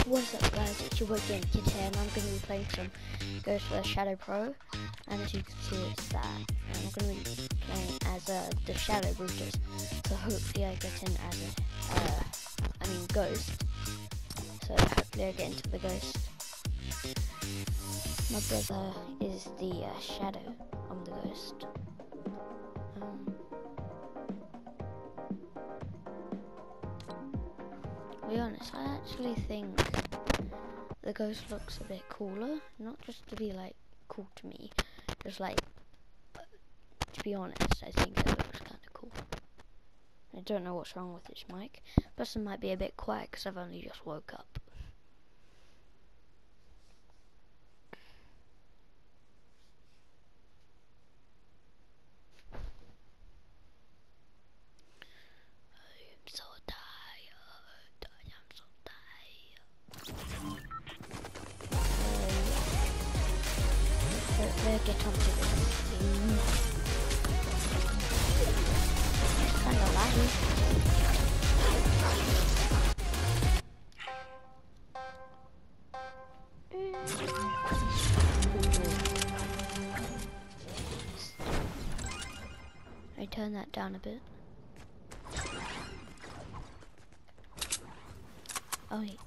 What's up guys, it's your boy Kid here, and I'm going to be playing some Ghost vs Shadow Pro, and as you can see it's that, and I'm going to be playing as the Shadow Bruters, so hopefully I get in as Ghost, so hopefully I get into the Ghost. My brother is the Shadow, I'm the Ghost. To be honest, I actually think the Ghost looks a bit cooler, not just to be like cool to me, just like, to be honest, I think it looks kind of cool. I don't know what's wrong with this mic, plus it might be a bit quiet because I've only just woke up. Get on to this thing. It's kind of laggy. I turn that down a bit. Oh wait.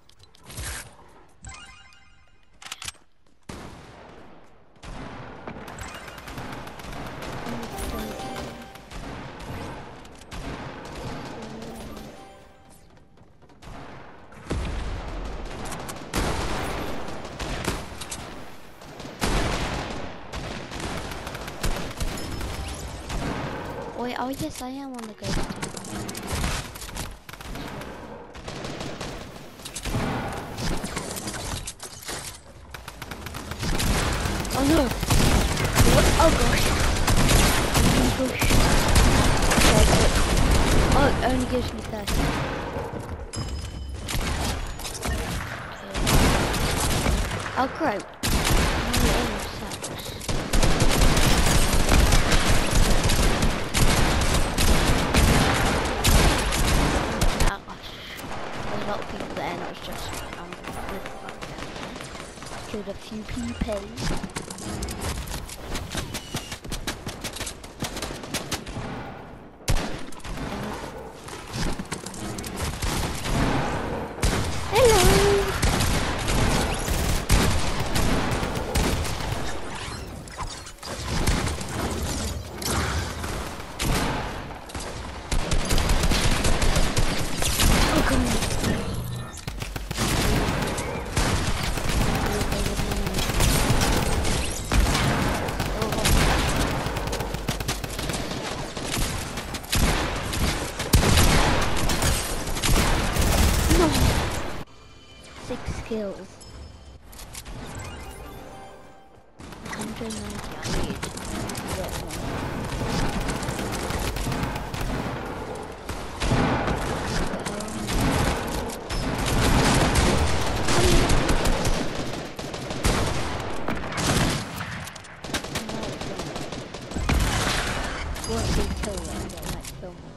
Wait, oh yes, I am on the Ghost team. Oh no! What? Oh gosh! Oh, it only gives me 30. Okay. Oh great! Killed a few people. Kills. 190 I need to get one. Won't be kill them, but like film it.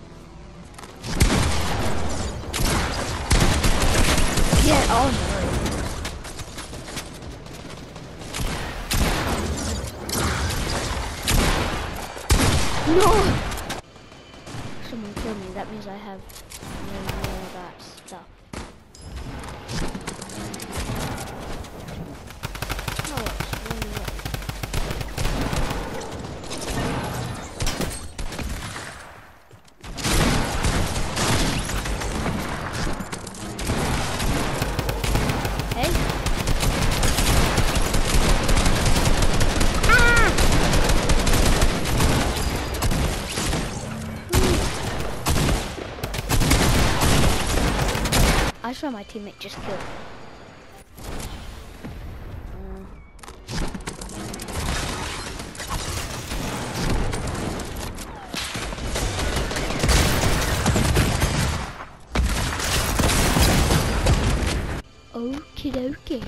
Yeah, oh no! No! Someone killed me, that means I have no more of that stuff. Oh, it's really low. I swear my teammate just killed me. Okie dokie.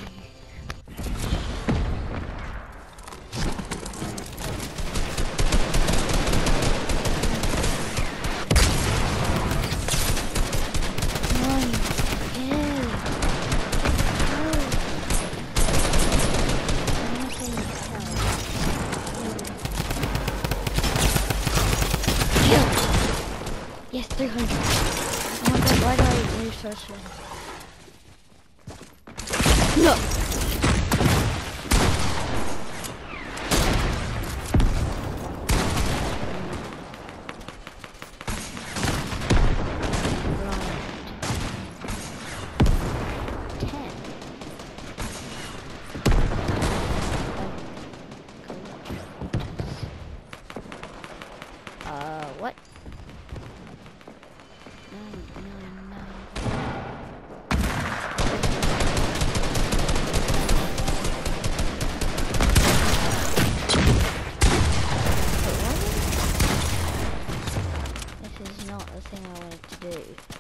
so slow. No! What? No. This is not the thing I wanted to do.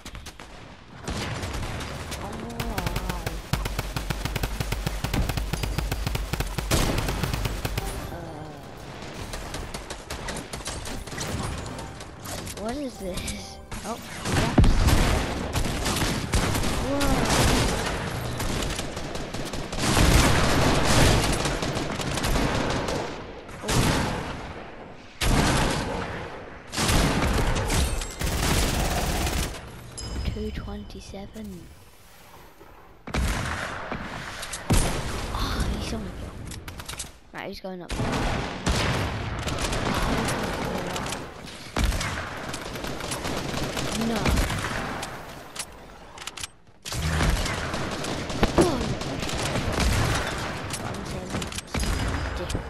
What is this? Oh, whoa. 227. Oh, he's on the floor. Right, he's going up. No. Oh, I'm saying different.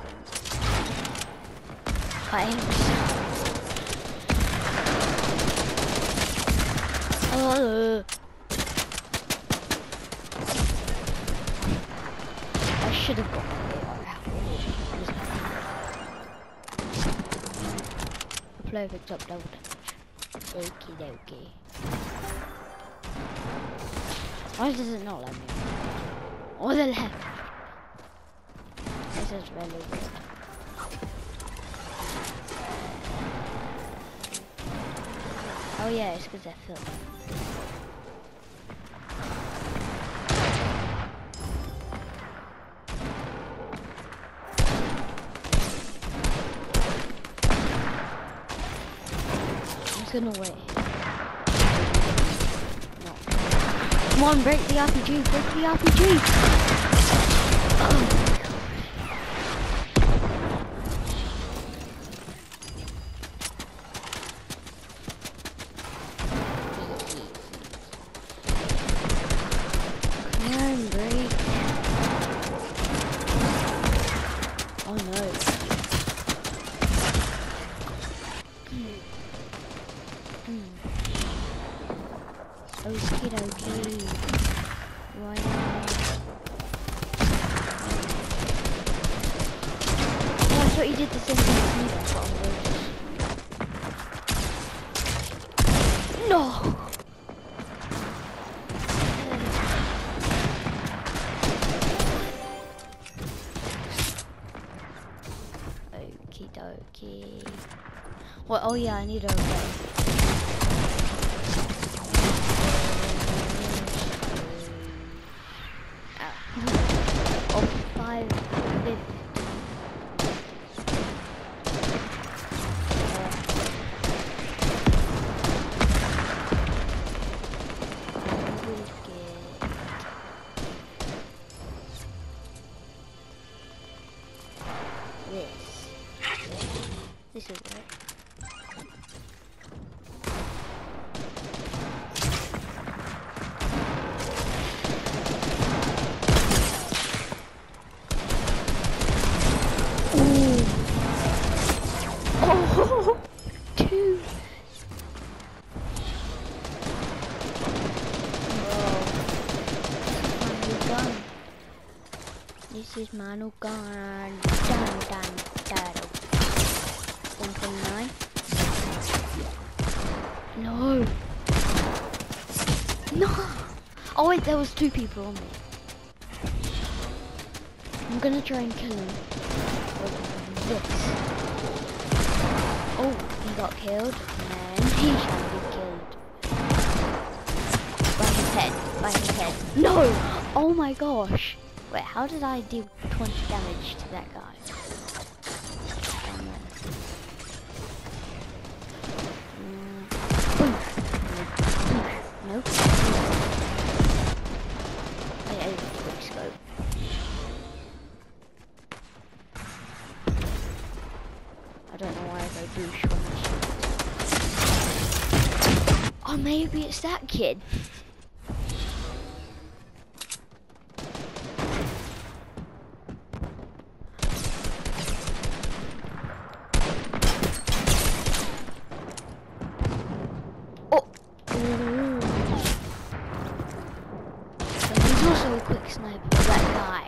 I should have got the player picked up double damage. Okie dokie. Why does it not let me? Or the left? This is really good. Oh yeah, it's because they're filming. Gonna wait. No. Come on, break the RPG, break the RPG! Oh my god. Come on, break. Oh no. Okie dokie. Right now. Oh, I thought you did the same thing as me, that's what I'm going to. No! Okie dokie. What? Oh yeah, I need a of 550. This is right. Oh, two. Whoa. This is my new gun. Dun, dun, dun. 129. No. No. Oh wait, there was two people on me. I'm gonna try and kill him with this. Oh, he got killed, and he shall be killed. By his head, by his head. No! Oh my gosh. Wait, how did I deal 20 damage to that guy? Nope. maybe it's that kid. Oh! Ooh. So he's also a quick sniper, that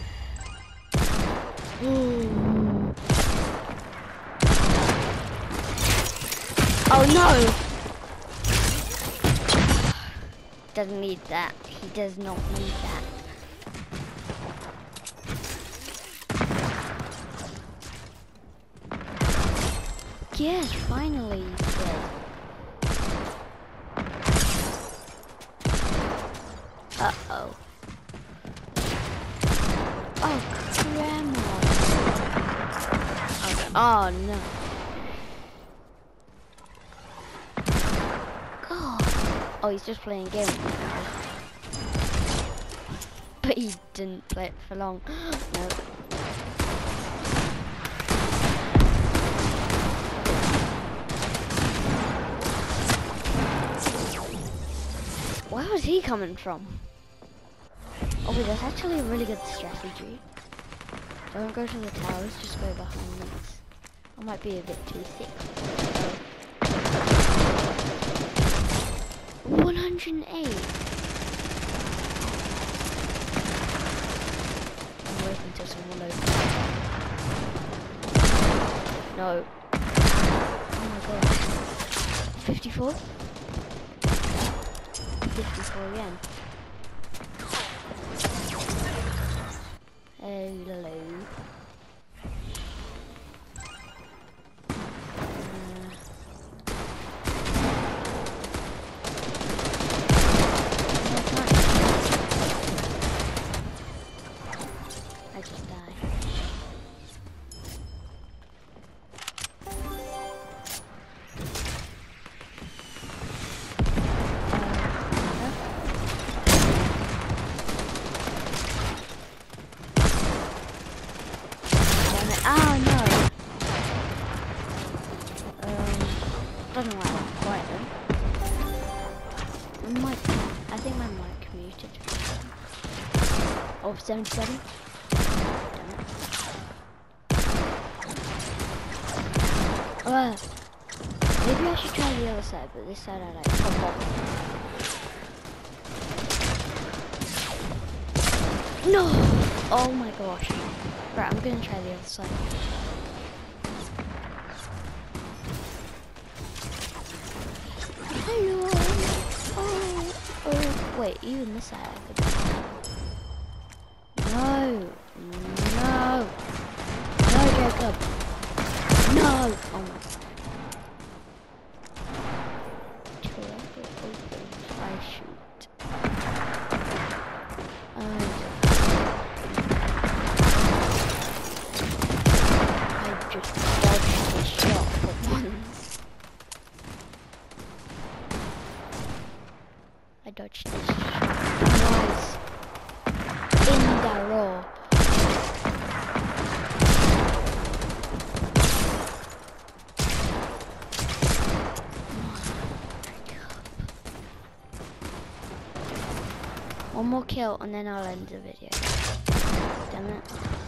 guy. Ooh. Oh no! Doesn't need that. He does not need that. Yes, finally he's dead. Uh-oh. Oh, come on. Oh no. God. Oh, he's just playing a game. But he didn't play it for long. No. Where was he coming from? Oh wait, that's actually a really good strategy. Don't go to the towers, just go behind these. I might be a bit too thick. 108. I'm waiting until someone opens. No. Oh my god. 54? 54 again. Hello. I just died. Oh no! Don't know why I'm quiet then. I think my mic muted. Oh, 77? Damn it. Maybe I should try the other side, but this side I like pop off. No! Oh my gosh. Right, I'm gonna try the other side. Hello! Oh, wait, even this side I could. No! No! No, Jacob! No! Oh my god. I shoot. I just dodged the shot for once. I dodged this shot twice. In the row. One more kill and then I'll end the video. Damn it.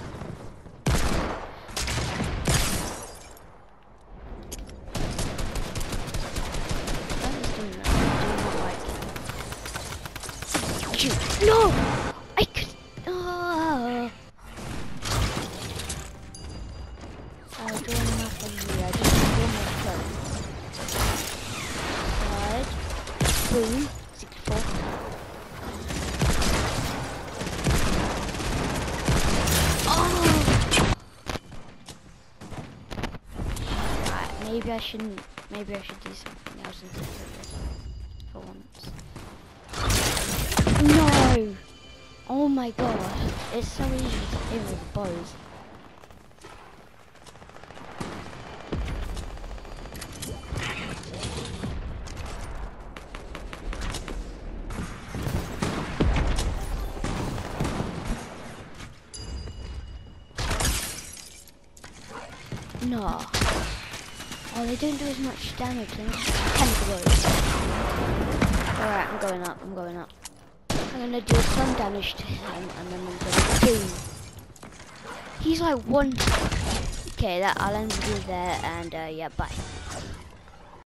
Shoot. No! I could. Oh. I'll do enough of you. I just need one more Slide. Boom. 64. Oh! Right, maybe I shouldn't. Maybe I should do something else instead of this. For once. No! Oh my gosh, it's so easy to hit with bows. No. Oh, they don't do as much damage. They just 10 blows. Alright, I'm going up. I'm going up. I'm gonna do some damage to him, and then I'm gonna boom. He's like one. Okay, I'll end the video there, and yeah, bye.